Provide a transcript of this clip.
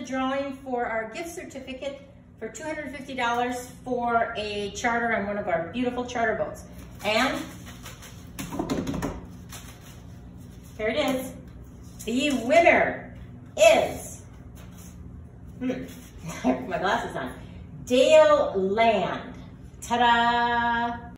drawing for our gift certificate for $250 for a charter on one of our beautiful charter boats. And here it is. The winner is, my glasses on, Dale Land. Ta-da!